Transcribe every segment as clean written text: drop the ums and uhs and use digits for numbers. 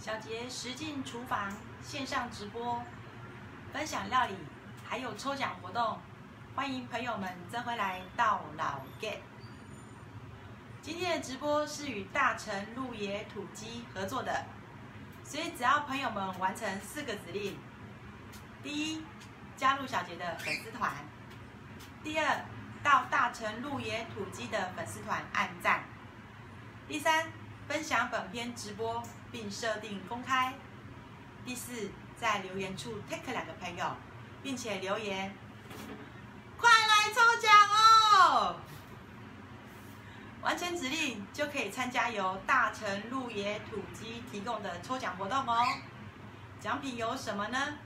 小杰实境厨房线上直播，分享料理，还有抽奖活动，欢迎朋友们再回来到老 get。今天的直播是与大成鹿野土鸡合作的，所以只要朋友们完成4个指令：第一，加入小杰的粉丝团；第二，到大成鹿野土鸡的粉丝团按赞；第三，分享本篇直播并设定公开；第四，在留言处 tag 2个朋友，并且留言快来抽奖哦！完成指令就可以参加由大成鹿野土鸡提供的抽奖活动哦。奖品有什么呢？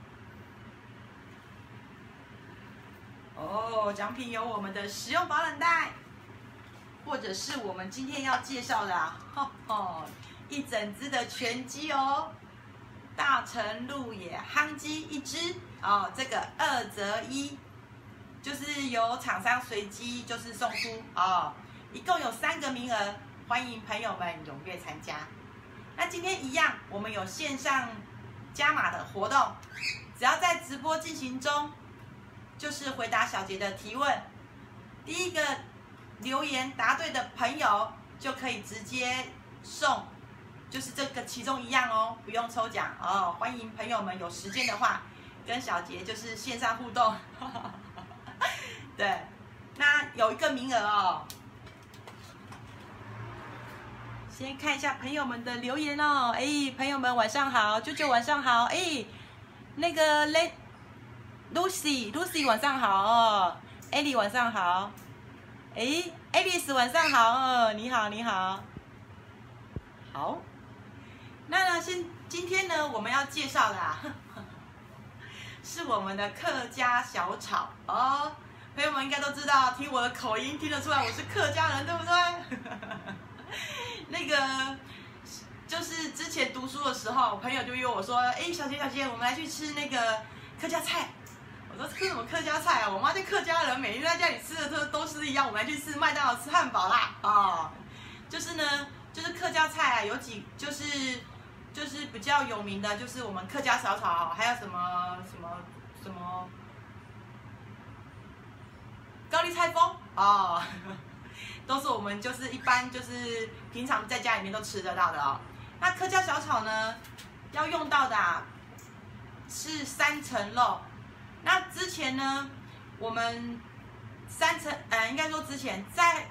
奖品有我们的实用保冷袋，或者是我们今天要介绍的一整只的全鸡哦，大成鹿野夯鸡1只哦，这个2折1，就是由厂商随机就是送出哦，一共有3个名额，欢迎朋友们踊跃参加。那今天一样，我们有线上加码的活动，只要在直播进行中，就是回答小杰的提问，第一个留言答对的朋友就可以直接送，就是这个其中一样哦，不用抽奖哦。欢迎朋友们有时间的话，跟小杰就是线上互动。对，那有一个名额哦。先看一下朋友们的留言哦。朋友们晚上好，舅舅晚上好。那个Lucy 晚上好哦。Ellie 晚上好。Alice 晚上好哦，你好你好。好，那今天呢，我们要介绍的是我们的客家小炒哦。朋友们应该都知道，听我的口音听得出来我是客家人，对不对？那个就是之前读书的时候，朋友就约我说，小杰，我们来去吃那个客家菜。我说吃什么客家菜啊？我妈是客家人，每天在家里吃的都是一样。我们来去吃麦当劳吃汉堡啦就是呢，就是客家菜有几就是比较有名的，就是我们客家小炒，还有什么高丽菜风都是我们就是一般就是平常在家里面都吃得到的哦。那客家小炒呢，要用到的是3层肉。那之前呢，我们应该说之前在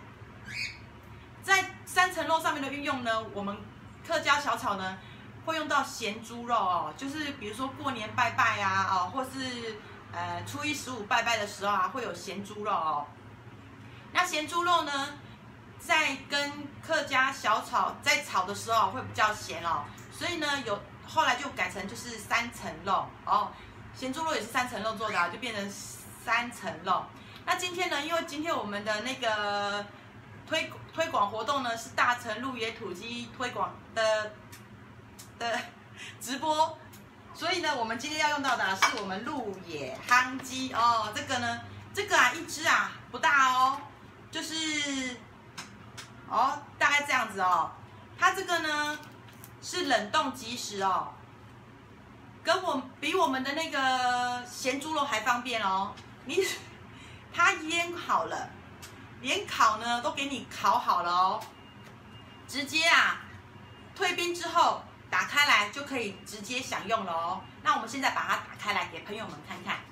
3层肉上面的运用呢，我们客家小炒呢会用到咸猪肉哦，就是比如说过年拜拜或是初一15拜拜的时候会有咸猪肉哦。那咸猪肉呢，在跟客家小炒在炒的时候会比较咸哦，所以呢后来就改成就是3层肉哦。咸猪肉也是3层肉做的就变成3层肉。那今天呢，因为今天我们的那个推广活动呢是大成鹿野土鸡推广的直播，所以呢，我们今天要用到的是我们鹿野夯鸡哦。这个1只不大哦，就是大概这样子哦。它这个呢是冷冻即食哦。比我们的那个咸猪肉还方便哦，它腌好了，连烤呢都给你烤好了哦，直接退冰之后打开来就可以直接享用了哦。那我们现在把它打开来给朋友们看看。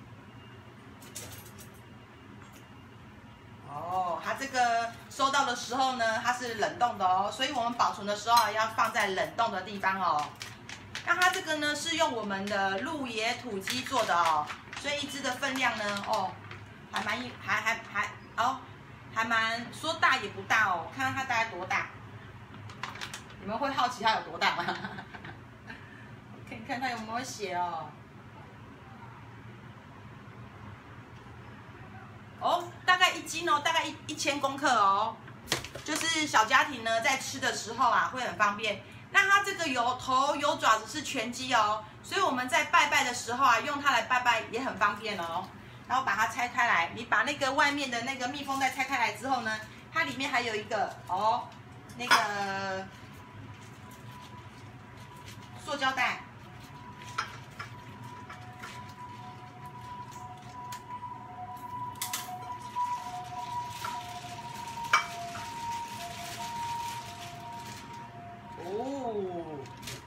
它这个收到的时候呢，它是冷冻的哦，所以我们保存的时候要放在冷冻的地方哦。那它这个呢是用我们的鹿野土鸡做的哦，所以1只的分量呢还蛮说大也不大哦，看看它大概多大。你们会好奇它有多大吗？看它有没有写哦。大概1斤哦，大概1000公克哦，就是小家庭呢在吃的时候会很方便。那它这个有头有爪子是全鸡哦，所以我们在拜拜的时候用它来拜拜也很方便哦。然后把它拆开来，你把那个外面的那个密封袋拆开来之后呢，它里面还有一个那个塑胶袋。哦，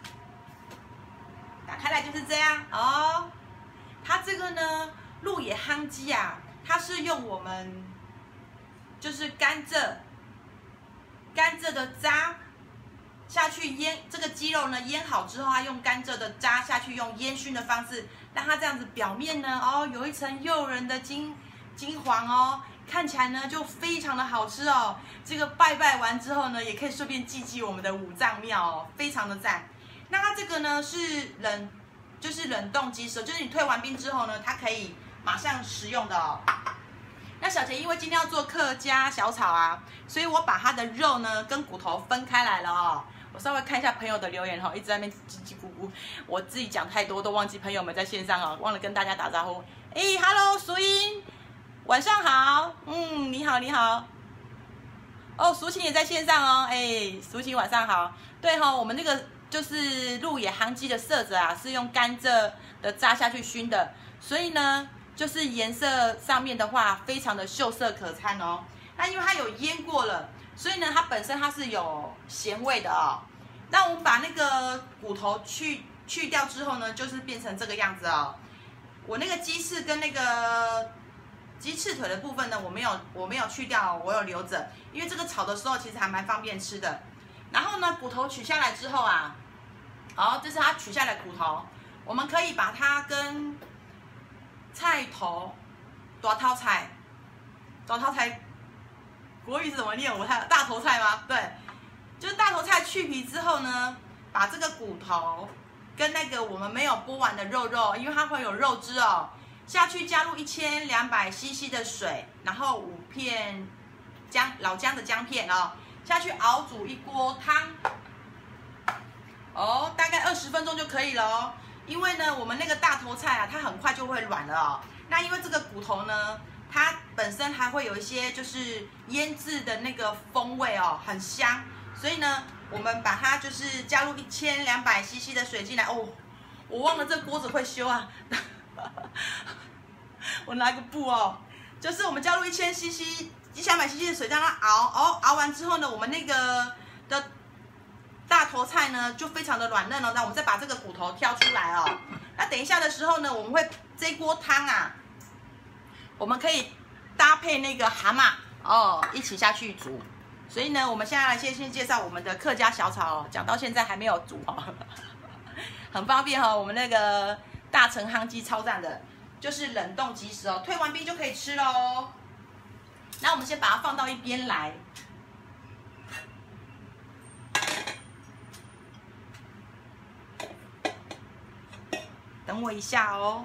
打开来就是这样哦。它这个呢，鹿野夯鸡啊，它是用我们就是甘蔗的渣下去腌这个鸡肉呢，腌好之后，它用甘蔗的渣下去，用烟熏的方式，让它这样子表面呢，哦，有一层诱人的金黄哦，看起来呢就非常的好吃哦。这个拜拜完之后呢，也可以顺便祭我们的五脏庙哦，非常的赞。那它这个呢是冷冻鸡舌，就是你退完冰之后呢，它可以马上食用的哦。那小杰因为今天要做客家小炒啊，所以我把它的肉呢跟骨头分开来了哦。我稍微看一下朋友的留言哈，一直在那边叽叽咕咕，我自己讲太多都忘记朋友们在线上哦，忘了跟大家打招呼。Hello， 淑英，晚上好，你好你好。哦，淑琴也在线上哦，淑琴晚上好。对哈，我们那个就是鹿野夯鸡的色泽啊，是用甘蔗的渣下去熏的，所以呢，就是颜色上面的话，非常的秀色可餐哦。那因为它有腌过了，所以呢，它本身它是有咸味的哦。那我们把那个骨头去掉之后呢，就是变成这个样子哦。我那个鸡翅跟那个鸡翅腿的部分呢，我没有去掉，我有留着，因为这个炒的时候其实还蛮方便吃的。然后呢，骨头取下来之后啊，好，这是它取下来的骨头，我们可以把它跟菜头、大头菜，国语是怎么念？我看大头菜吗？对，就是大头菜去皮之后呢，把这个骨头跟那个我们没有剥完的肉，因为它会有肉汁哦，下去加入1200cc 的水，然后5片老姜的姜片哦，下去熬煮一锅汤，哦，大概20分钟就可以了哦。因为呢，我们那个大头菜啊，它很快就会软了哦。那因为这个骨头呢，它本身还会有一些就是腌制的那个风味哦，很香。所以呢，我们把它就是加入1200cc 的水进来哦。我忘了这锅子会修啊，我拿个布哦，就是我们加入1200cc 的水让它熬完之后呢，我们那个的大头菜呢就非常的软嫩哦。那我们再把这个骨头挑出来哦。那等一下的时候呢，我们会这锅汤啊，我们可以搭配那个蛤蟆哦一起下去煮。所以呢，我们现在来先介绍我们的客家小炒哦，讲到现在还没有煮哦，很方便哦。我们那个大成夯鸡超赞的，就是冷冻即食哦，退完冰就可以吃喽。那我们先把它放到一边来。等我一下哦。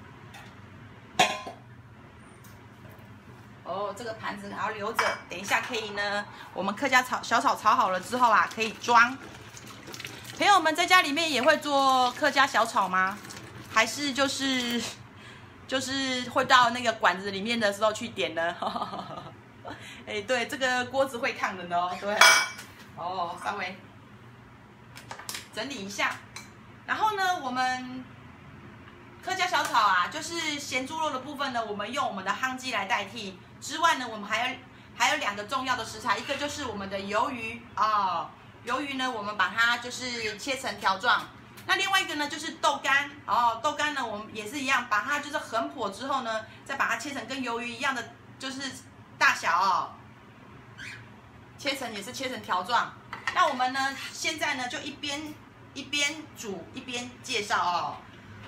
哦，这个盘子还要留着，等一下可以呢。我们客家小炒炒好了之后啊，可以装。朋友们在家里面也会做客家小炒吗？还是就是会到那个馆子里面的时候去点呢？对，这个锅子会烫的呢。对，哦，稍微整理一下。然后呢，我们客家小炒啊，就是咸猪肉的部分呢，我们用我们的夯鸡来代替。之外呢，我们还有2个重要的食材，一个就是我们的鱿鱼哦，鱿鱼呢，我们把它就是切成条状。那另外一个呢，就是豆干哦，豆干呢，我们也是一样，把它就是横剖之后呢，再把它切成跟鱿鱼一样的就是大小哦，切成条状。那我们呢，现在呢就一边煮一边介绍哦。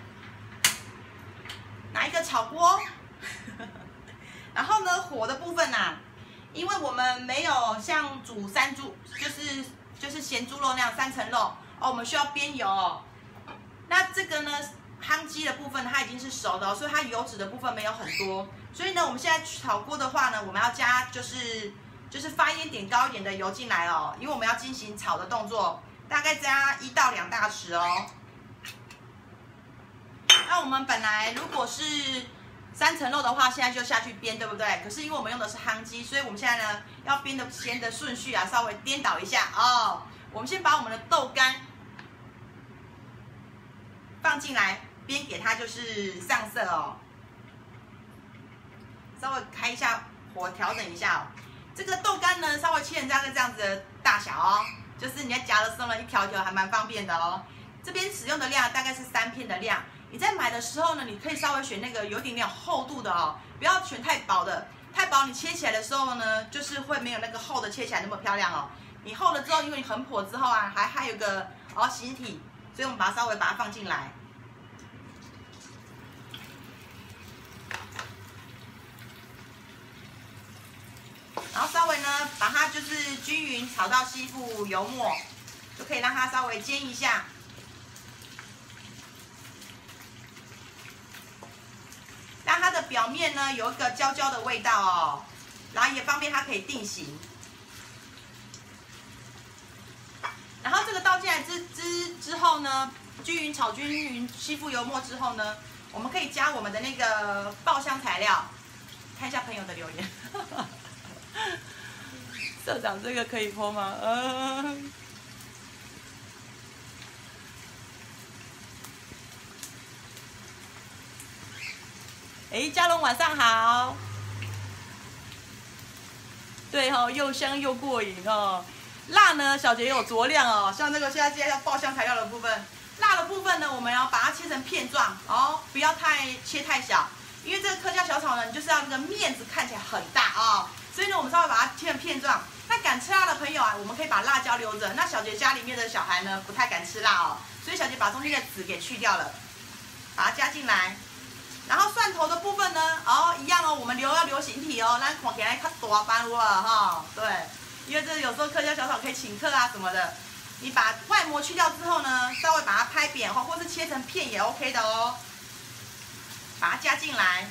拿一个炒锅，然后呢，火的部分啊，因为我们没有像煮就是咸猪肉那样3层肉哦，我们需要煸油哦。那这个呢，夯鸡的部分它已经是熟的哦，所以它油脂的部分没有很多。所以呢，我们现在炒锅的话呢，我们要加就是发烟点高一点的油进来哦，因为我们要进行炒的动作，大概加1到2大匙哦。那我们本来如果是3层肉的话，现在就下去煸，对不对？可是因为我们用的是夯鸡，所以我们现在呢要煸的咸的顺序啊，稍微颠倒一下哦。我们先把我们的豆干放进来，边给它就是上色哦。稍微开一下火，调整一下哦。这个豆干呢，稍微切成这样子的大小哦，就是你在夹的时候呢，一条一条还蛮方便的哦。这边使用的量大概是3片的量。你在买的时候呢，你可以稍微选那个有点厚度的哦，不要选太薄的。太薄你切起来的时候呢，就是会没有那个厚的切起来那么漂亮哦。你厚了之后，因为你横剖之后啊，还有个形体，所以我们稍微把它放进来。然后稍微呢，把它就是均匀炒到吸附油墨，就可以让它稍微煎一下。让它的表面呢有一个焦焦的味道哦，然后也方便它可以定型。然后这个倒进来之后呢，均匀炒均匀吸附油墨之后呢，我们可以加我们的那个爆香材料。看一下朋友的留言，社长这个可以播吗？嘉龙晚上好。对哦，又香又过瘾哦。辣呢，小杰有酌量哦。像这个现在要爆香材料的部分，辣的部分呢，我们要把它切成片状哦，不要切太小，因为这个客家小炒呢，你就是要那个面子看起来很大哦。所以呢，我们稍微把它切成片状。那敢吃辣的朋友啊，我们可以把辣椒留着。那小杰家里面的小孩呢，不太敢吃辣哦，所以小杰把中间的籽给去掉了，把它加进来。然后蒜头的部分呢，一样哦，我们要留形体哦，咱看起来较大般了哈。对，因为这有时候客家小炒可以请客啊什么的。你把外膜去掉之后呢，稍微把它拍扁或是切成片也 OK 的哦。把它加进来。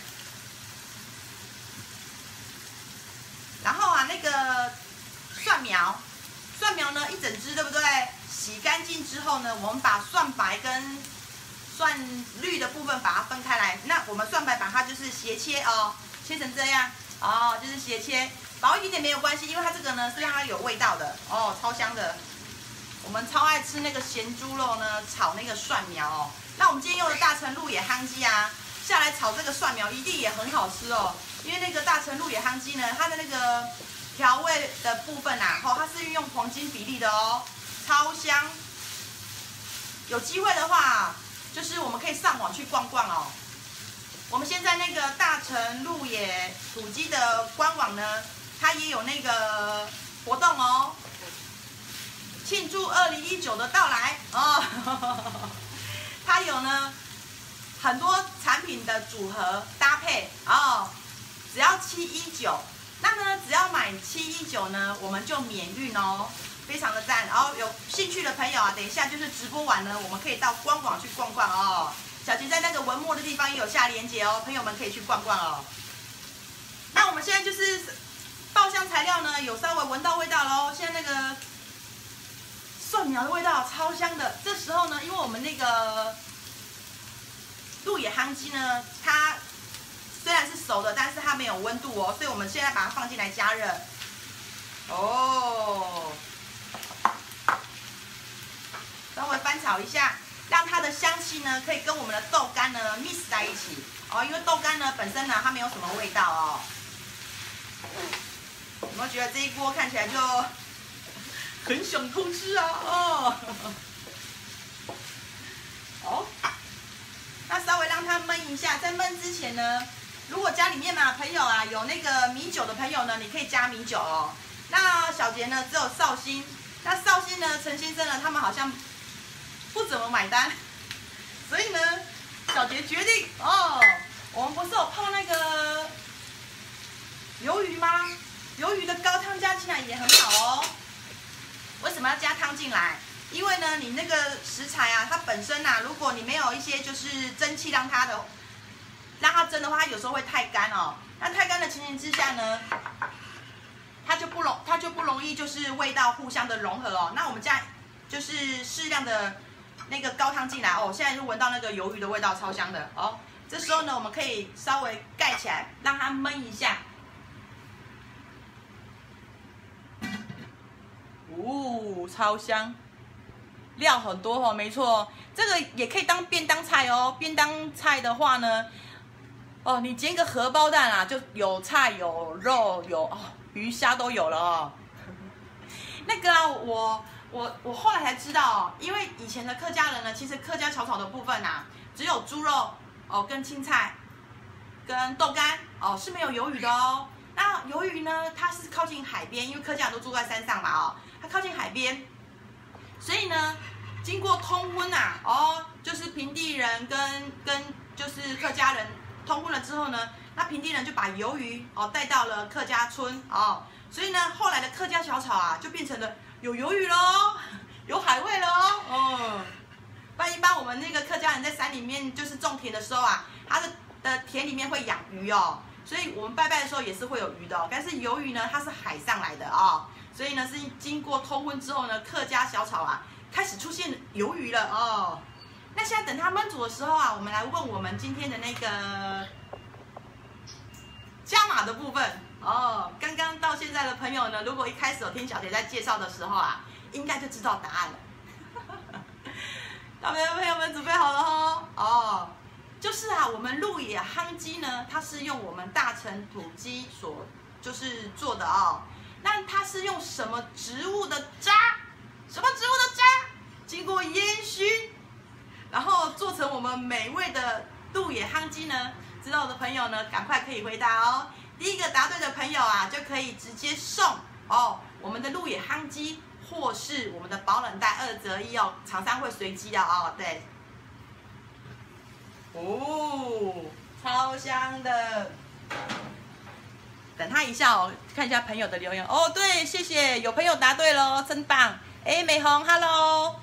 然后啊，那个蒜苗呢一整只，对不对？洗干净之后呢，我们把蒜白跟蒜绿的部分把它分开来。那我们蒜白把它就是斜切哦，切成这样哦，就是斜切，薄一点点没有关系，因为它这个呢是让它有味道的哦，超香的。我们超爱吃那个咸猪肉呢，炒那个蒜苗哦。那我们今天用的大成鹿野夯鸡啊，下来炒这个蒜苗一定也很好吃哦。因为那个大成鹿野夯鸡呢，它的那个调味的部分啊，它是运用黄金比例的哦，超香。有机会的话，就是我们可以上网去逛逛哦。我们现在那个大成鹿野土鸡的官网呢，它也有那个活动哦，庆祝2019的到来哦。它有呢很多产品的组合搭配哦，只要719。那呢，只要买719呢，我们就免运哦，非常的赞。然后有兴趣的朋友啊，等一下就是直播完呢，我们可以到官网去逛逛哦。小杰在那个文末的地方也有下连结哦，朋友们可以去逛逛哦。那我们现在就是爆香材料呢，有稍微闻到味道喽。现在那个蒜苗的味道超香的。这时候呢，因为我们那个鹿野夯鸡呢，它虽然是熟的，但是它没有温度哦，所以我们现在把它放进来加热。哦，稍微翻炒一下，让它的香气呢可以跟我们的豆干呢 mix 在一起哦。因为豆干呢本身呢它没有什么味道哦。有没有觉得这一锅看起来就很想偷吃啊？哦，好，那稍微让它焖一下，在焖之前呢，如果家里面嘛朋友啊有那个米酒的朋友呢，你可以加米酒哦。那小杰呢只有绍兴，那绍兴呢陈先生呢他们好像不怎么买单，所以呢小杰决定哦，我们不是有泡那个鱿鱼吗？鱿鱼的高汤加进来也很好哦。为什么要加汤进来？因为呢，你那个食材啊，它本身啊，如果你没有一些就是蒸汽让它蒸的话，它有时候会太干哦。那太干的情形之下呢，它就不容易就是味道互相的融合哦。那我们加就是适量的那个高汤进来哦，现在就闻到那个鱿鱼的味道，超香的哦。这时候呢，我们可以稍微盖起来，让它焖一下。超香！ 料很多哦，没错，这个也可以当便当菜哦。便当菜的话呢，哦，你煎个荷包蛋啊，就有菜有肉有鱼虾都有了哦。那个啊，我后来才知道哦，因为以前的客家人呢，其实客家小炒的部分啊，只有猪肉哦跟青菜跟豆干哦，是没有鱿鱼的哦。那鱿鱼呢，它是靠近海边，因为客家人都住在山上嘛哦，它靠近海边，所以呢，经过通婚啊，哦，就是平地人跟就是客家人通婚了之后呢，那平地人就把鱿鱼哦带到了客家村哦，所以呢，后来的客家小炒啊，就变成了有鱿鱼喽，有海味喽，哦。不然一般我们那个客家人在山里面就是种田的时候啊，他的田里面会养鱼哦，所以我们拜拜的时候也是会有鱼的哦。但是鱿鱼呢，它是海上来的哦，所以呢是经过通婚之后呢，客家小炒啊开始出现鱿鱼了哦。那现在等它焖煮的时候啊，我们来问我们今天的那个加码的部分哦。刚刚到现在的朋友呢，如果一开始有听小姐在介绍的时候啊，应该就知道答案了。大朋友们准备好了哦，就是啊，我们鹿野夯鸡呢，它是用我们大成土鸡所就是做的哦。那它是用什么植物的渣？什么植物的渣？经过烟熏，然后做成我们美味的鹿野夯鸡呢？知道的朋友呢，赶快可以回答哦。第一个答对的朋友啊，就可以直接送哦我们的鹿野夯鸡。或是我们的保冷袋2折1哦，厂商会随机的哦，对。哦，超香的。等他一下哦，看一下朋友的留言哦。对，谢谢，有朋友答对喽，真棒。哎，美红 ，Hello。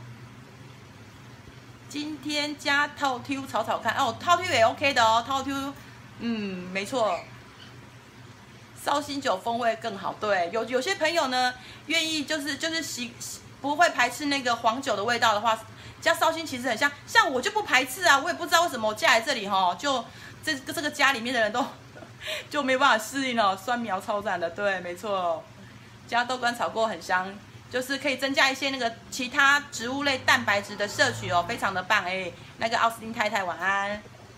今天加套 Q 炒炒看哦，套 Q 也 OK 的哦，套 Q，没错。绍兴酒风味更好，对，有些朋友呢愿意就是不会排斥那个黄酒的味道的话，加绍兴其实很像我就不排斥啊，我也不知道为什么我嫁来这里哈，就这个家里面的人都就没办法适应哦，酸苗超赞的，对，没错，加豆干炒过很香，就是可以增加一些那个其他植物类蛋白质的摄取哦，非常的棒哎，那个奥斯汀太太晚安。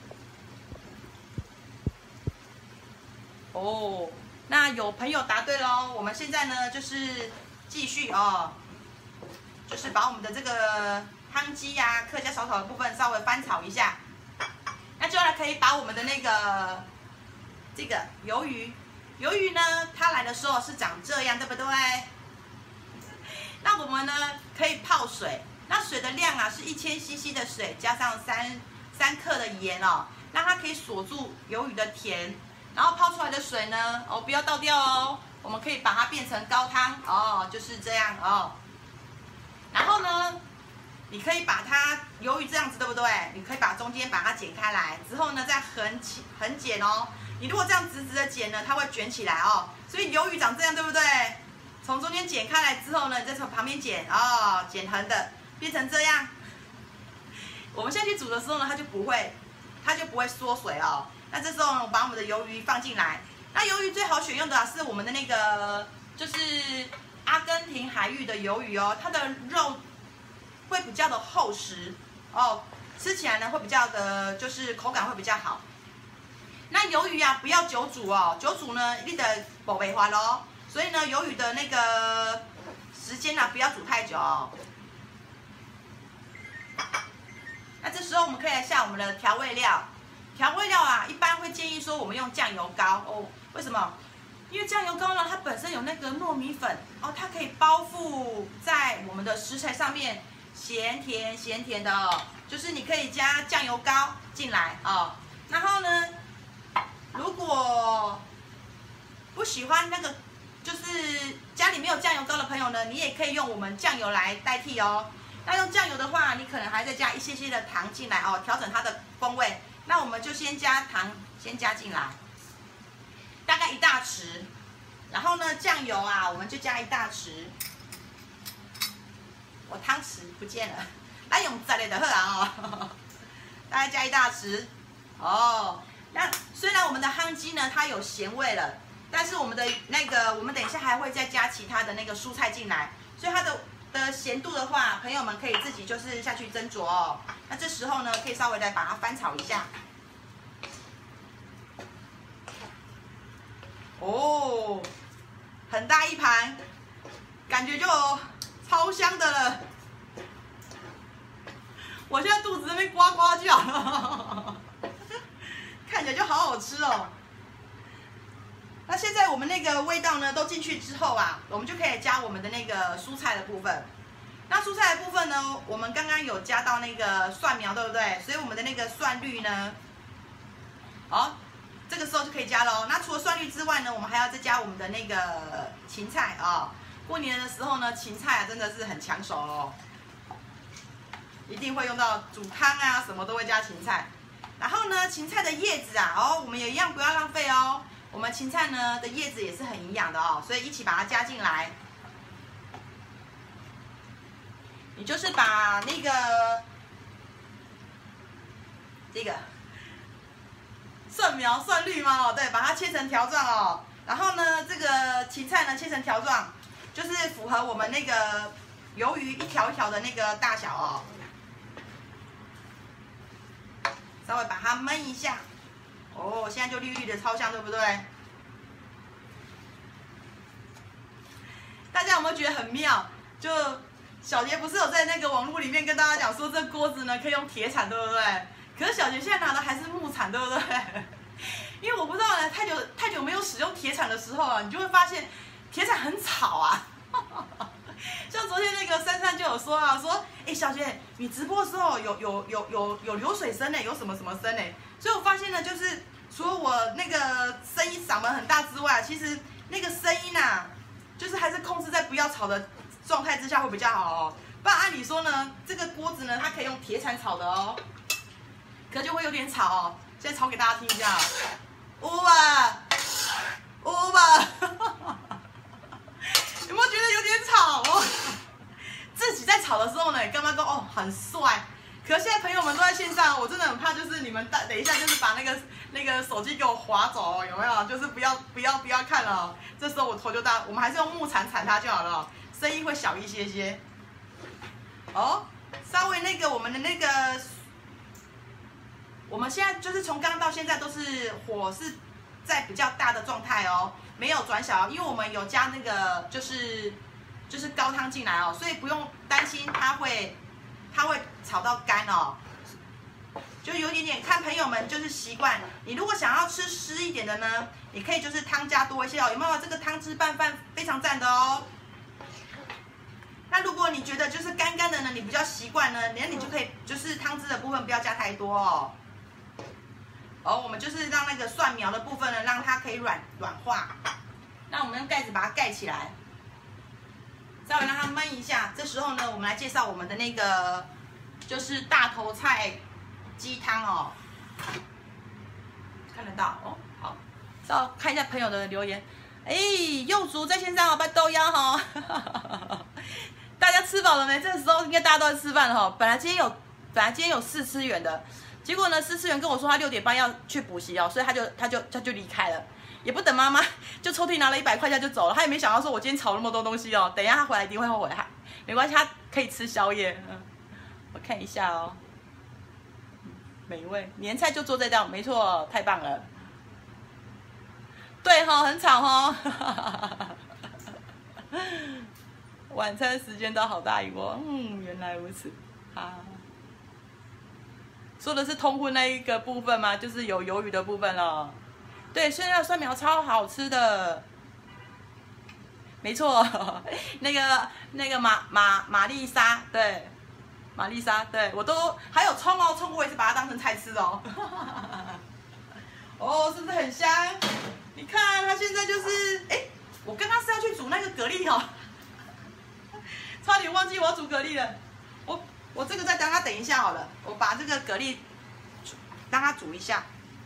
哦。那有朋友答对喽，我们现在呢就是继续哦，就是把我们的这个夯鸡呀、客家小炒的部分稍微翻炒一下，那就可以把我们的那个这个鱿鱼呢，它来的时候是长这样，对不对？那我们呢可以泡水，那水的量啊是1000cc 的水加上3克的盐哦，让它可以锁住鱿鱼的甜。然后泡出来的水呢，哦，不要倒掉哦，我们可以把它变成高汤哦，就是这样哦。然后呢，你可以把它鱿鱼这样子，对不对？你可以把中间把它剪开来，之后呢再横剪哦。你如果这样直直的剪呢，它会卷起来哦。所以鱿鱼长这样，对不对？从中间剪开来之后呢，你再从旁边剪哦，剪横的，变成这样。我们下去煮的时候呢，它就不会缩水哦。那这时候呢，我把我们的鱿鱼放进来。那鱿鱼最好选用的是我们的那个，就是阿根廷海域的鱿鱼哦，它的肉会比较的厚实哦，吃起来呢会比较的，就是口感会比较好。那鱿鱼啊，不要久煮哦，久煮呢你得保袂滑咯。所以呢，鱿鱼的那个时间啊，不要煮太久哦。那这时候我们可以来下我们的调味料。调味料啊，一般会建议说我们用酱油膏哦。为什么？因为酱油膏呢，它本身有那个糯米粉哦，它可以包覆在我们的食材上面，咸甜的哦。就是你可以加酱油膏进来哦。然后呢，如果不喜欢那个，就是家里没有酱油膏的朋友呢，你也可以用我们酱油来代替哦。那用酱油的话，你可能还再加一些的糖进来哦，调整它的风味。那我们就先加糖，先加进来，大概1大匙。然后呢，酱油啊，我们就加1大匙。我汤匙不见了，那用这里的好啊哦，大概加1大匙。哦，那虽然我们的夯鸡呢，它有咸味了，但是我们的那个，我们等一下还会再加其他的那个蔬菜进来，所以它的的咸度的话，朋友们可以自己就是下去斟酌哦。那这时候呢，可以稍微来把它翻炒一下。哦，很大一盘，感觉就超香的了。我现在肚子那边呱呱叫，看起来就好好吃哦。那现在我们那个味道呢都进去之后啊，我们就可以加我们的那个蔬菜的部分。那蔬菜的部分呢，我们刚刚有加到那个蒜苗，对不对？所以我们的那个蒜绿呢，这个时候就可以加喽。那除了蒜绿之外呢，我们还要再加我们的那个芹菜啊。过年的时候呢，芹菜啊真的是很抢手哦，一定会用到煮汤啊，什么都会加芹菜。然后呢，芹菜的叶子啊，我们也一样不要浪费哦。我们芹菜呢的叶子也是很营养的哦，所以一起把它加进来。你就是把那个这个蒜苗、蒜绿嘛，对，把它切成条状哦。然后呢，这个芹菜呢切成条状，就是符合我们那个鱿鱼一条一条的那个大小哦。稍微把它焖一下。哦，现在就绿绿的，超香，对不对？大家有没有觉得很妙？就小杰不是有在那个网络里面跟大家讲说，这锅子呢可以用铁铲，对不对？可是小杰现在拿的还是木铲，对不对？因为我不知道呢，太久没有使用铁铲的时候啊，你就会发现铁铲很吵啊。像昨天那个珊珊就有说啊，说，小杰，你直播的时候有流水声呢，有什么什么声呢？所以我发现呢，就是除了我那个声音嗓门很大之外，其实那个声音啊，就是还是控制在不要吵的状态之下会比较好哦。不然按理说呢，这个锅子呢，它可以用铁铲炒的哦，可就会有点吵哦。现在炒给大家听一下，呜吧，呜吧。有没有觉得有点吵哦？自己在吵的时候呢，干嘛说很帅？可是现在朋友们都在线上，我真的很怕，就是你们等一下就是把那个手机给我划走哦，有没有？就是不要看了哦，这时候我头就大，我们还是用木铲铲它就好了哦，声音会小一些些。哦，稍微那个我们的那个，我们现在就是从刚刚到现在都是火是在比较大的状态哦。没有转小，因为我们有加那个就是高汤进来哦，所以不用担心它会炒到干哦，就有一点点看朋友们就是习惯。你如果想要吃湿一点的呢，你可以就是汤加多一些哦，有没有？这个汤汁拌饭非常赞的哦。那如果你觉得就是干干的呢，你比较习惯呢，你就可以就是汤汁的部分不要加太多哦。我们就是让那个蒜苗的部分呢，让它可以软化。那我们用盖子把它盖起来，稍微让它焖一下。这时候呢，我们来介绍我们的那个就是大头菜鸡汤哦。看得到哦，好，稍微看一下朋友的留言。幼竹在线上哦，拜豆腰哈。大家吃饱了没？这个时候应该大家都在吃饭了哈。本来今天有试吃员的。结果呢，试吃员跟我说他6点半要去补习哦，所以他就离开了，也不等妈妈，就抽屉拿了100块钱就走了。他也没想到说我今天炒那么多东西哦，等一下他回来一定会后悔。没关系，他可以吃宵夜。我看一下哦，美味年菜就做这道，没错，太棒了。对哈，很吵哈。晚餐时间到好大一锅，原来如此，好。说的是通荤那一个部分吗？就是有鱿鱼的部分了。对，现在的蒜苗超好吃的，没错。那个玛丽莎，对，玛丽莎，对我都还有葱哦，葱我也是把它当成菜吃哦。是不是很香？你看它现在就是，我刚刚是要去煮那个蛤蜊哦，差点忘记我要煮蛤蜊了。我这个再让它等一下好了，我把这个蛤蜊让它煮一下。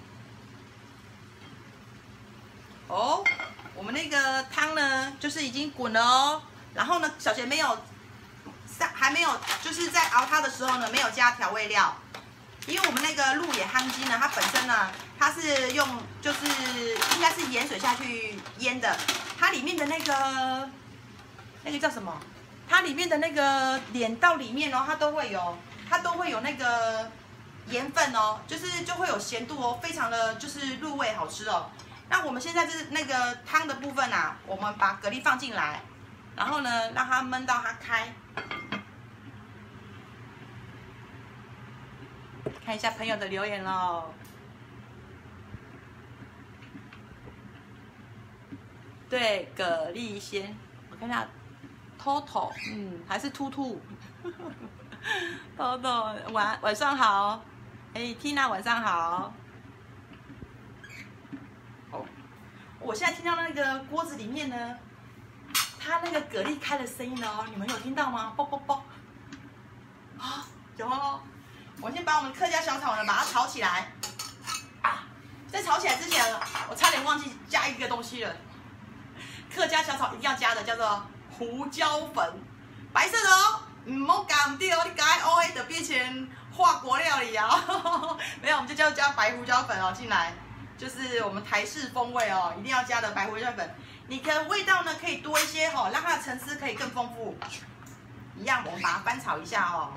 我们那个汤呢，就是已经滚了哦。然后呢，小杰还没有，就是在熬它的时候呢，没有加调味料，因为我们那个鹿野夯鸡呢，它本身呢，它是用就是应该是盐水下去腌的，它里面的那个叫什么？ 它里面的那个脸到里面哦，它都会有那个盐分哦，就会有咸度哦，非常的就是入味好吃哦。那我们现在是那个汤的部分啊，我们把蛤蜊放进来，然后呢让它焖到它开。看一下朋友的留言喽。对，蛤蜊鲜，我看一下 ，Toto， 还是兔兔，Toto， 晚上好，哎 ，Tina 晚上好。哦，我现在听到那个锅子里面呢，它那个蛤蜊开的声音哦，你们有听到吗？啵啵啵，啊，有哦。我先把我们客家小炒呢，把它炒起来。啊，在炒起来之前，我差点忘记加一个东西了。客家小炒一定要加的叫做胡椒粉，白色的哦，唔好加唔对哦，你加哦，就变成法国料理啊。没有，我们就叫加白胡椒粉哦进来，就是我们台式风味哦，一定要加的白胡椒粉。你的味道呢可以多一些哦，让它的层次可以更丰富。一样，我们把它翻炒一下哦。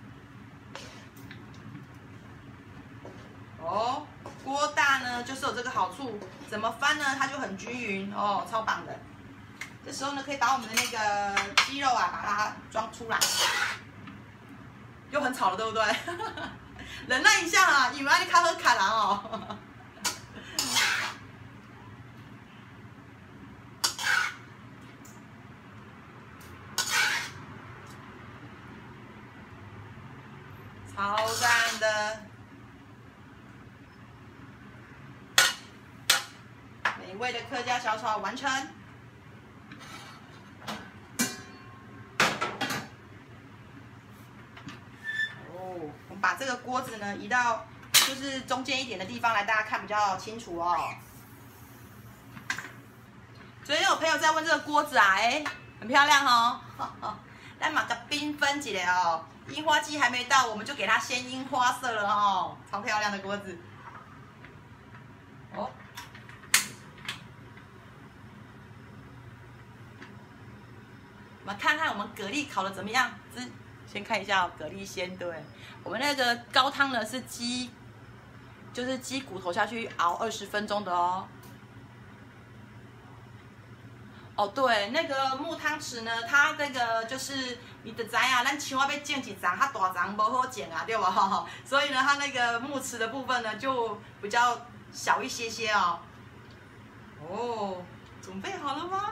哦，锅大呢就是有这个好处，怎么翻呢？它就很均匀哦，超棒的。这时候呢，可以把我们的那个鸡肉啊，把它装出来，又很吵了，对不对？忍耐一下啊，因为你看喝卡郎哦。超赞的。美味的客家小炒完成。哦，我们把这个锅子呢移到就是中间一点的地方来，大家看比较清楚哦。昨天有朋友在问这个锅子啊，哎，很漂亮哦。来买个缤纷起来哦，樱花季还没到，我们就给它鲜樱花色了哦，超漂亮的锅子。哦。我们看看我们蛤蜊烤的怎么样？先看一下哦，蛤蜊鲜，对，我们那个高汤呢是就是鸡骨头下去熬20分钟的哦。哦，对，那个木汤匙呢，它那个就是你的知啊，咱像要煎一张，它大张不好煎啊，对吧？所以呢，它那个木匙的部分呢就比较小一些些哦。哦，准备好了吗？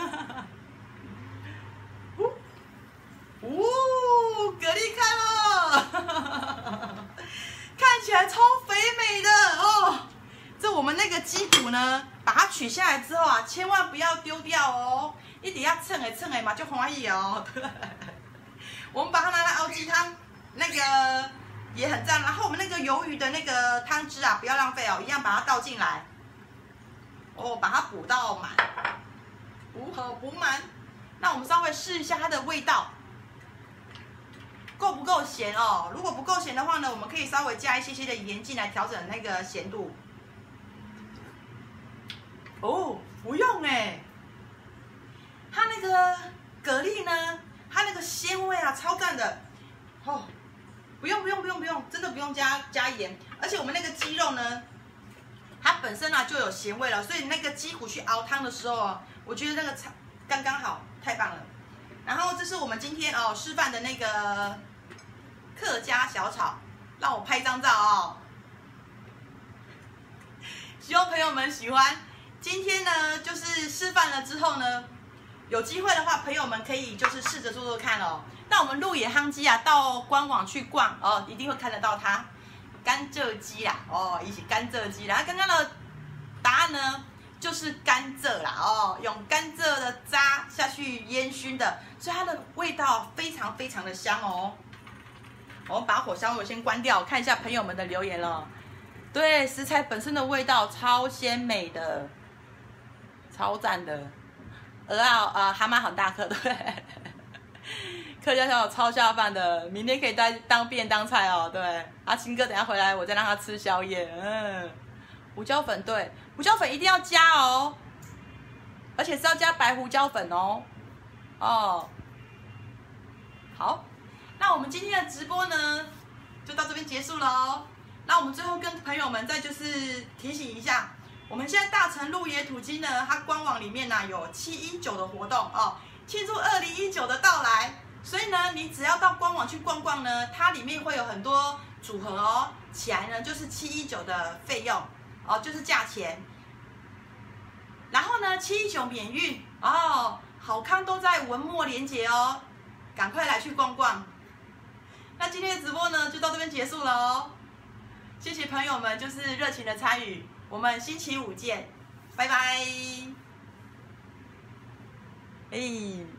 哦，蛤蜊开了，看起来超肥美的哦。这我们那个鸡骨呢，把它取下来之后啊，千万不要丢掉哦，一定要称诶嘛，就欢喜哦。我们把它拿来熬鸡汤，那个也很赞。然后我们那个鱿鱼的那个汤汁啊，不要浪费哦，一样把它倒进来。哦，把它补到满，补满。那我们稍微试一下它的味道。够不够咸哦？如果不够咸的话呢，我们可以稍微加一些些的盐进来调整那个咸度。哦，不用哎，它那个蛤蜊呢，它那个鲜味啊，超赞的。哦，不用，真的不用加盐。而且我们那个鸡肉呢，它本身啊就有咸味了，所以那个鸡骨去熬汤的时候啊，我觉得那个刚刚好，太棒了。然后这是我们今天哦示范的那个客家小炒，让我拍一张照哦。希望朋友们喜欢。今天呢，就是示范了之后呢，有机会的话，朋友们可以就是试着做做看哦。那我们鹿野夯鸡啊，到官网去逛哦，一定会看得到它。甘蔗鸡啦，哦，一起甘蔗鸡啦。刚刚的答案呢？就是甘蔗啦，哦，用甘蔗的渣下去烟熏的，所以它的味道非常非常的香哦。我把火烧我先关掉，看一下朋友们的留言了。对，食材本身的味道超鲜美的，超赞的。鹅啊，蛤蟆很大颗，对。客家小炒超下饭的，明天可以当便当菜哦。对，阿青哥等一下回来，我再让他吃宵夜。胡椒粉，对，胡椒粉一定要加哦，而且是要加白胡椒粉哦。哦， 好，那我们今天的直播呢，就到这边结束了哦。那我们最后跟朋友们再就是提醒一下，我们现在大成鹿野土鸡呢，它官网里面呢有719的活动哦，庆祝2019的到来。所以呢，你只要到官网去逛逛呢，它里面会有很多组合哦，起来呢就是719的费用哦，就是价钱。然后呢，719免运哦，好康都在文末连结哦，赶快来去逛逛。那今天的直播呢，就到这边结束了哦。谢谢朋友们就是热情的参与，我们星期五见，拜拜。哎。